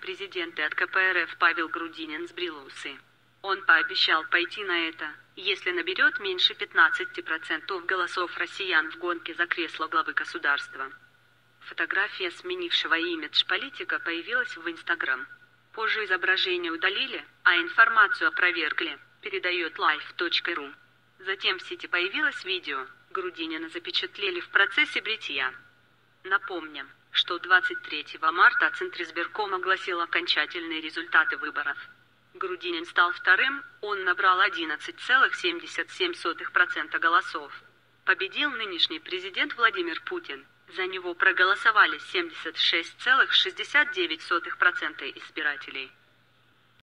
президенты от КПРФ Павел Грудинин сбрил усы. Он пообещал пойти на это, если наберет меньше 15% голосов россиян в гонке за кресло главы государства. Фотография сменившего имидж политика появилась в Instagram. Позже изображение удалили, а информацию опровергли, передает live.ru. Затем в сети появилось видео, Грудинина запечатлели в процессе бритья. Напомним, что 23 марта Центризбирком огласил окончательные результаты выборов. Грудинин стал вторым, он набрал 11,77% голосов. Победил нынешний президент Владимир Путин, за него проголосовали 76,69% избирателей.